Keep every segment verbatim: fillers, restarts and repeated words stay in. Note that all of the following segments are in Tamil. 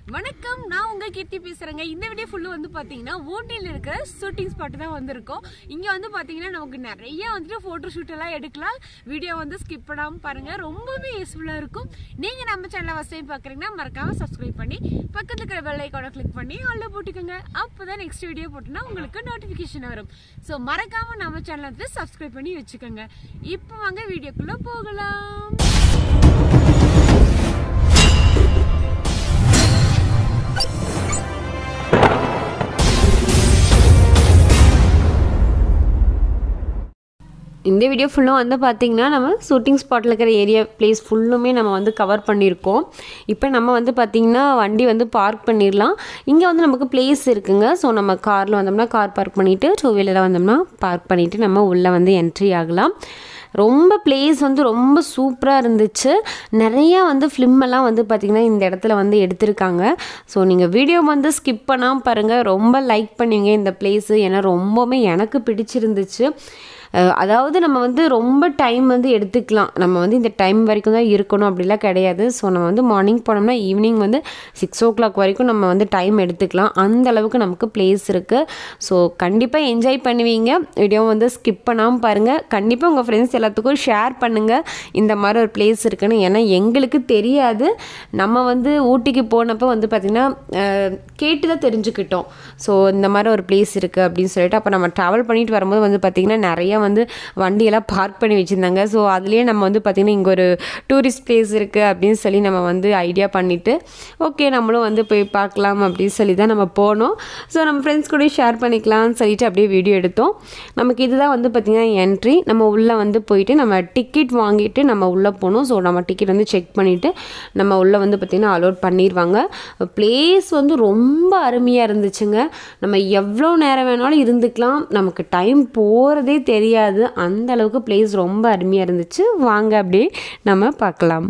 வணக்கம், நான் உங்க கீர்த்தி பேசுறேங்க. இந்த வீடியோ ஃபுல்லு வந்து பாத்தீங்கன்னா ஊட்டியில் இருக்கிற ஷூட்டிங் ஸ்பாட் தான் வந்திருக்கோம். இங்க வந்து பாத்தீங்கன்னா நமக்கு நிறைய வந்துட்டு போட்டோ ஷூட் எல்லாம் எடுக்கலாம். வீடியோ வந்து ஸ்கிப் பண்ணாம பாருங்க, ரொம்பவே யூஸ்ஃபுல்லா இருக்கும். நீங்க நம்ம சேனலை ஃபர்ஸ்ட் டைம் பாக்குறீங்கன்னா மறக்காம சப்ஸ்கிரைப் பண்ணி பக்கத்துல இருக்கிற பெல் ஐகானை கிளிக் பண்ணி ஆல்ல போட்டுக்கோங்க. அப்பதான் நெக்ஸ்ட் வீடியோ போட்டோம்னா உங்களுக்கு நோட்டிபிகேஷன் வரும். ஸோ மறக்காம நம்ம சேனலை வந்து சப்ஸ்கிரைப் பண்ணி வச்சுக்கோங்க. இப்போ வாங்க வீடியோக்குள்ள போகலாம். இந்த வீடியோ ஃபுல்லும் வந்து பார்த்திங்கன்னா நம்ம ஷூட்டிங் ஸ்பாட்டில் இருக்கிற ஏரியா பிளேஸ் ஃபுல்லுமே நம்ம வந்து கவர் பண்ணியிருக்கோம். இப்போ நம்ம வந்து பார்த்திங்கன்னா வண்டி வந்து பார்க் பண்ணிடலாம். இங்கே வந்து நமக்கு பிளேஸ் இருக்குங்க. ஸோ நம்ம காரில் வந்தோம்னா கார் பார்க் பண்ணிவிட்டு டூ வீலரில் வந்தோம்னா பார்க் பண்ணிவிட்டு நம்ம உள்ளே வந்து என்ட்ரி ஆகலாம். ரொம்ப பிளேஸ் வந்து ரொம்ப சூப்பராக இருந்துச்சு. நிறையா வந்து ஃபிலிமெல்லாம் வந்து பார்த்திங்கன்னா இந்த இடத்துல வந்து எடுத்திருக்காங்க. ஸோ நீங்கள் வீடியோ வந்து ஸ்கிப் பண்ணாமல் பாருங்கள். ரொம்ப லைக் பண்ணுவீங்க இந்த பிளேஸு. ஏன்னா ரொம்பவுமே எனக்கு பிடிச்சிருந்துச்சு. அதாவது நம்ம வந்து ரொம்ப டைம் வந்து எடுத்துக்கலாம். நம்ம வந்து இந்த டைம் வரைக்கும் தான் இருக்கணும் அப்படிலாம் கிடையாது. ஸோ நம்ம வந்து மார்னிங் போனோம்னா ஈவினிங் வந்து சிக்ஸ் ஓ கிளாக் வரைக்கும் நம்ம வந்து டைம் எடுத்துக்கலாம். அந்த அளவுக்கு நமக்கு பிளேஸ் இருக்குது. ஸோ கண்டிப்பாக என்ஜாய் பண்ணுவீங்க. வீடியோ வந்து ஸ்கிப் பண்ணாமல் பாருங்கள். கண்டிப்பாக உங்கள் ஃப்ரெண்ட்ஸ் எல்லாத்துக்கும் ஷேர் பண்ணுங்கள் இந்த மாதிரி ஒரு பிளேஸ் இருக்குன்னு. ஏன்னா எங்களுக்கு தெரியாது. நம்ம வந்து ஊட்டிக்கு போனப்போ வந்து பார்த்திங்கன்னா கேட்டு தான் தெரிஞ்சுக்கிட்டோம். ஸோ இந்த மாதிரி ஒரு பிளேஸ் இருக்குது அப்படின்னு சொல்லிட்டு அப்போ நம்ம ட்ராவல் பண்ணிட்டு வரும்போது வந்து பார்த்திங்கன்னா நிறையா வந்து வண்டியெல்லாம் பார்க் பண்ணி வச்சுருந்தாங்க. ஸோ அதுலேயே நம்ம வந்து பார்த்திங்கன்னா இங்கே ஒரு டூரிஸ்ட் பிளேஸ் இருக்குது அப்படின்னு சொல்லி நம்ம வந்து ஐடியா பண்ணிவிட்டு ஓகே நம்மளும் வந்து போய் பார்க்கலாம் அப்படின்னு சொல்லி தான் நம்ம போனோம். ஸோ நம்ம ஃப்ரெண்ட்ஸ் கூட ஷேர் பண்ணிக்கலாம்னு சொல்லிட்டு அப்படியே வீடியோ எடுத்தோம். நமக்கு இதுதான் வந்து பார்த்திங்கன்னா என்ட்ரி. நம்ம உள்ளே வந்து போயிட்டு நம்ம டிக்கெட் வாங்கிட்டு நம்ம உள்ளே போகணும். ஸோ நம்ம டிக்கெட் வந்து செக் பண்ணிவிட்டு நம்ம உள்ளே வந்து பார்த்திங்கன்னா அலோட் பண்ணிடுவாங்க. பிளேஸ் வந்து ரொம்ப அருமையாக இருந்துச்சுங்க. நம்ம எவ்வளோ நேரம் வேணாலும் இருந்துக்கலாம். நமக்கு டைம் போகிறதே தெரியாது. அந்த அளவுக்கு பிளேஸ் ரொம்ப அருமையாக இருந்துச்சு. வாங்க அப்படியே நம்ம பார்க்கலாம்.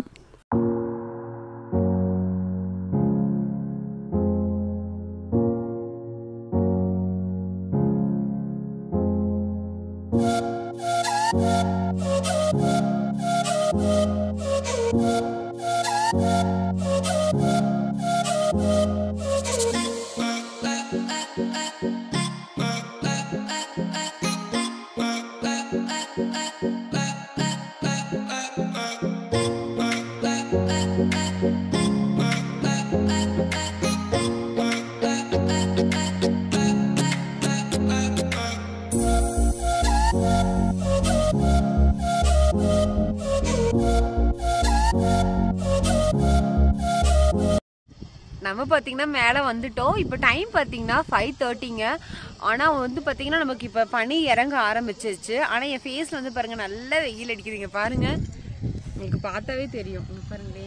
நம்ம பார்த்தீங்கன்னா மேலே வந்துட்டோம். இப்போ டைம் பார்த்தீங்கன்னா ஃபைவ் தேர்ட்டிங்க. ஆனால் வந்து பார்த்தீங்கன்னா நமக்கு இப்போ பனி இறங்க ஆரம்பிச்சிருச்சு. ஆனால் என் ஃபேஸில் வந்து பாருங்கள் நல்ல வெயில் அடிக்குதுங்க. பாருங்கள், உங்களுக்கு பார்த்தாவே தெரியும். பாருங்களே,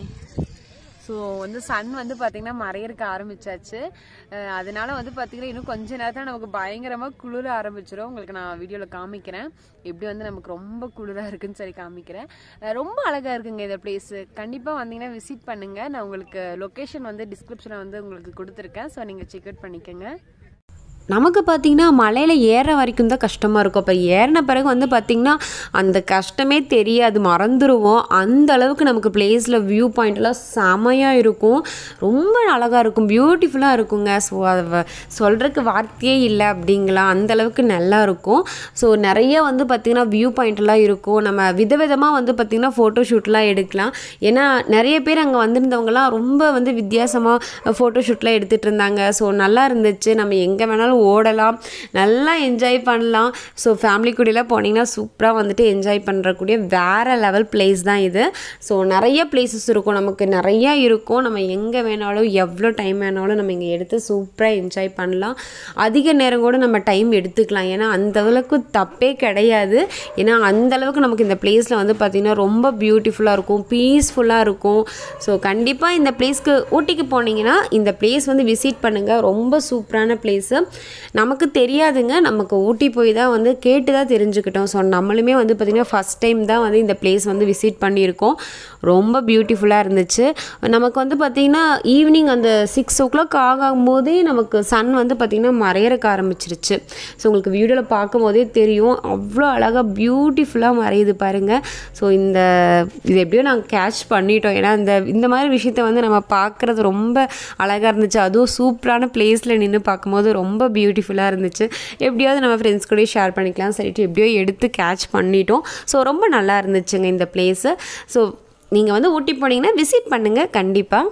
ஸோ வந்து சன் வந்து பார்த்திங்கன்னா மறையறக்க ஆரம்பிச்சாச்சு. அதனால வந்து பார்த்திங்கன்னா இன்னும் கொஞ்ச நேரத்தில் நமக்கு பயங்கரமாக குளிர ஆரம்பிச்சிடும். உங்களுக்கு நான் வீடியோவில் காமிக்கிறேன் எப்படி வந்து நமக்கு ரொம்ப குளிராக இருக்குன்னு சொல்லி காமிக்கிறேன். ரொம்ப அழகாக இருக்குங்க இந்த பிளேஸு. கண்டிப்பாக வந்தீங்கன்னா விசிட் பண்ணுங்கள். நான் உங்களுக்கு லொக்கேஷன் வந்து டிஸ்கிரிப்ஷனை வந்து உங்களுக்கு கொடுத்துருக்கேன். ஸோ நீங்கள் செக் அவுட் பண்ணிக்கோங்க. நமக்கு பார்த்திங்கன்னா மலையில் ஏற வரைக்கும் தான் கஷ்டமாக இருக்கும். அப்போ ஏறின பிறகு வந்து பார்த்திங்கன்னா அந்த கஷ்டமே தெரியாது, மறந்துடுவோம். அந்த அளவுக்கு நமக்கு பிளேஸில் வியூ பாயிண்ட்லாம் செமையாக இருக்கும். ரொம்ப அழகாக இருக்கும், பியூட்டிஃபுல்லாக இருக்குங்க. ஸோ அதை சொல்கிறதுக்கு வார்த்தையே இல்லை அப்படிங்களா, அந்தளவுக்கு நல்லா இருக்கும். ஸோ நிறைய வந்து பார்த்திங்கன்னா வியூ பாயிண்ட்லாம் இருக்கும். நம்ம விதவிதமாக வந்து பார்த்திங்கன்னா ஃபோட்டோ ஷூட்லாம் எடுக்கலாம். ஏன்னா நிறைய பேர் அங்கே வந்திருந்தவங்கலாம் ரொம்ப வந்து வித்தியாசமாக ஃபோட்டோ ஷூட்லாம் எடுத்துகிட்டு இருந்தாங்க. ஸோ நல்லா இருந்துச்சு. நம்ம எங்கே வேணாலும் ஓடலாம், நல்லா என்ஜாய் பண்ணலாம். ஸோ ஃபேமிலி கூடலாம் போனீங்கன்னா சூப்பராக வந்துட்டு என்ஜாய் பண்ணுறக்கூடிய வேறு லெவல் பிளேஸ் தான் இது. ஸோ நிறைய பிளேசஸ் இருக்கும், நமக்கு நிறையா இருக்கும். நம்ம எங்கே வேணாலும் எவ்வளோ டைம் வேணாலும் நம்ம இங்கே எடுத்து சூப்பராக என்ஜாய் பண்ணலாம். அதிக நேரம் கூட நம்ம டைம் எடுத்துக்கலாம். ஏன்னா அந்தளவுக்கு தப்பே கிடையாது. ஏன்னா அந்தளவுக்கு நமக்கு இந்த பிளேஸில் வந்து பார்த்திங்கன்னா ரொம்ப பியூட்டிஃபுல்லாக இருக்கும், பீஸ்ஃபுல்லாக இருக்கும். ஸோ கண்டிப்பாக இந்த பிளேஸ்க்கு ஊட்டிக்கு போனீங்கன்னா இந்த பிளேஸ் வந்து விசிட் பண்ணுங்கள். ரொம்ப சூப்பரான பிளேஸு. நமக்கு தெரியாதுங்க, நமக்கு ஊட்டி போய் தான் வந்து கேட்டு தான் தெரிஞ்சுக்கிட்டோம். ஸோ நம்மளுமே வந்து பார்த்திங்கன்னா ஃபஸ்ட் டைம் தான் வந்து இந்த பிளேஸ் வந்து விசிட் பண்ணியிருக்கோம். ரொம்ப பியூட்டிஃபுல்லாக இருந்துச்சு. நமக்கு வந்து பார்த்திங்கன்னா ஈவினிங் அந்த சிக்ஸ் ஓ கிளாக் ஆகும்போதே நமக்கு சன் வந்து பார்த்திங்கன்னா மறையறக்க ஆரம்பிச்சிருச்சு. ஸோ உங்களுக்கு வீடியோவில் பார்க்கும் போதே தெரியும், அவ்வளோ அழகாக பியூட்டிஃபுல்லாக மறையுது பாருங்கள். ஸோ இந்த இது எப்படியோ நாங்கள் கேட்ச் பண்ணிட்டோம். ஏன்னா இந்த இந்த மாதிரி விஷயத்த வந்து நம்ம பார்க்குறது ரொம்ப அழகாக இருந்துச்சு. அதுவும் சூப்பரான பிளேஸில் நின்று பார்க்கும்போது ரொம்ப பியூட்டிஃபுல்லாக இருந்துச்சு. எப்படியாவது நம்ம ஃப்ரெண்ட்ஸ் கூட ஷேர் பண்ணிக்கலாம் சொல்லிட்டு எப்படியோ எடுத்து கேட்ச் பண்ணிட்டோம். ஸோ ரொம்ப நல்லா இருந்துச்சுங்க இந்த பிளேஸு. ஸோ நீங்கள் வந்து ஊட்டி போனீங்கன்னா விசிட் பண்ணுங்கள் கண்டிப்பாக.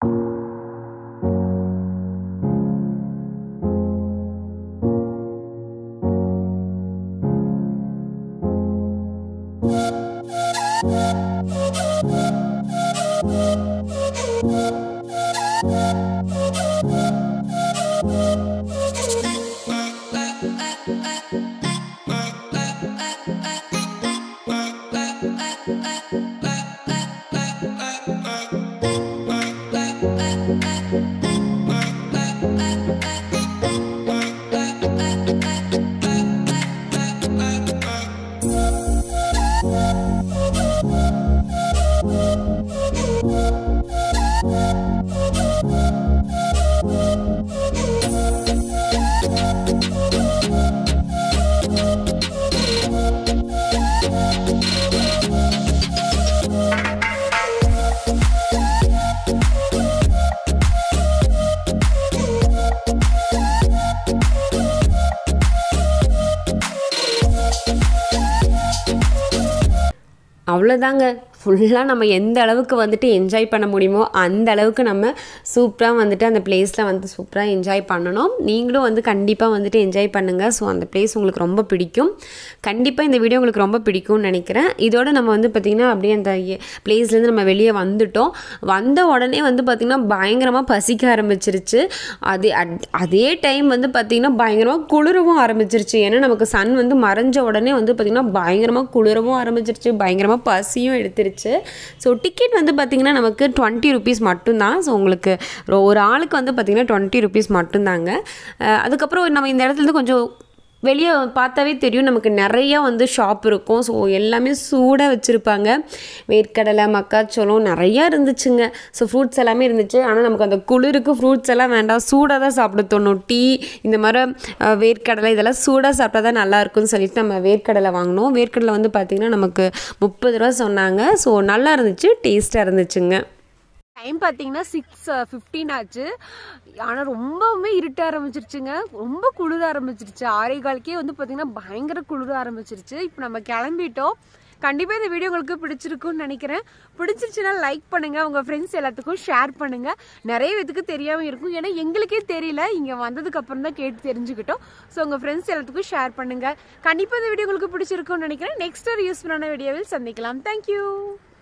அவ்வளோதாங்க, ஃபுல்லாக நம்ம எந்த அளவுக்கு வந்துட்டு என்ஜாய் பண்ண முடியுமோ அந்த அளவுக்கு நம்ம சூப்பராக வந்துட்டு அந்த பிளேஸில் வந்து சூப்பராக என்ஜாய் பண்ணணும். நீங்களும் வந்து கண்டிப்பாக வந்துட்டு என்ஜாய் பண்ணுங்கள். ஸோ அந்த பிளேஸ் உங்களுக்கு ரொம்ப பிடிக்கும். கண்டிப்பாக இந்த வீடியோ உங்களுக்கு ரொம்ப பிடிக்கும்னு நினைக்கிறேன். இதோட நம்ம வந்து பார்த்திங்கன்னா அப்படியே அந்த பிளேஸ்லேருந்து நம்ம வெளியே வந்துட்டோம். வந்த உடனே வந்து பார்த்திங்கன்னா பயங்கரமாக பசிக்க ஆரம்பிச்சிருச்சு. அதே அதே டைம் வந்து பார்த்திங்கன்னா பயங்கரமாக குளிரவும் ஆரம்பிச்சிருச்சு. ஏன்னா நமக்கு சன் வந்து மறைஞ்ச உடனே வந்து பார்த்திங்கன்னா பயங்கரமாக குளிரவும் ஆரம்பிச்சிருச்சு, பயங்கரமாக பசியும் எடுத்துருச்சு. ஸோ டிக்கெட் வந்து பார்த்திங்கன்னா நமக்கு டுவெண்ட்டி ருபீஸ் மட்டும்தான். ஸோ உங்களுக்கு ஒரு ஆளுக்கு வந்து பார்த்திங்கன்னா டுவெண்ட்டி ருபீஸ் மட்டும்தாங்க. அதுக்கப்புறம் நம்ம இந்த இடத்துலேருந்து கொஞ்சம் வெளியே பார்த்தாவே தெரியும், நமக்கு நிறையா வந்து ஷாப் இருக்கும். ஸோ எல்லாமே சூடாக வச்சுருப்பாங்க. வேர்க்கடலை, மக்காச்சோளம் நிறையா இருந்துச்சுங்க. ஸோ ஃப்ரூட்ஸ் எல்லாமே இருந்துச்சு. ஆனால் நமக்கு அந்த குளிருக்கு ஃப்ரூட்ஸ் எல்லாம் வேண்டாம், சூடாக தான் சாப்பிட தோணும். டீ இந்த மாதிரி வேர்க்கடலை இதெல்லாம் சூடாக சாப்பிட்டா தான் நல்லாயிருக்குன்னு சொல்லிட்டு நம்ம வேர்க்கடலை வாங்கினோம். வேர்க்கடலை வந்து பார்த்திங்கன்னா நமக்கு முப்பது ரூபா சொன்னாங்க. ஸோ நல்லா இருந்துச்சு, டேஸ்ட்டாக இருந்துச்சுங்க. டைம் பார்த்தீங்கன்னா சிக்ஸ் ஃபிஃப்டீன் ஆச்சு. ஆனால் ரொம்பவுமே இருட்ட ஆரம்பிச்சிருச்சுங்க, ரொம்ப குளிர ஆரம்பிச்சிருச்சு. ஆறே காலுக்கே வந்து பார்த்தீங்கன்னா பயங்கர குளிர ஆரம்பிச்சிருச்சு. இப்போ நம்ம கிளம்பிட்டோம். கண்டிப்பாக இந்த வீடியோ உங்களுக்கு பிடிச்சிருக்குன்னு நினைக்கிறேன். பிடிச்சிருச்சுன்னா லைக் பண்ணுங்கள், உங்கள் ஃப்ரெண்ட்ஸ் எல்லாத்துக்கும் ஷேர் பண்ணுங்கள். நிறைய பேத்துக்கு தெரியாமல் இருக்கும், ஏன்னா எங்களுக்கே தெரியல, இங்கே வந்ததுக்கு அப்புறம் தான் கேட்டு தெரிஞ்சுக்கிட்டோம். ஸோ உங்கள் ஃப்ரெண்ட்ஸ் எல்லாத்துக்கும் ஷேர் பண்ணுங்கள். கண்டிப்பாக இந்த வீடியோ உங்களுக்கு பிடிச்சிருக்குன்னு நினைக்கிறேன். நெக்ஸ்ட் ஒரு யூஸ்ஃபுல்லான வீடியோவில் சந்திக்கலாம். தேங்க்யூ.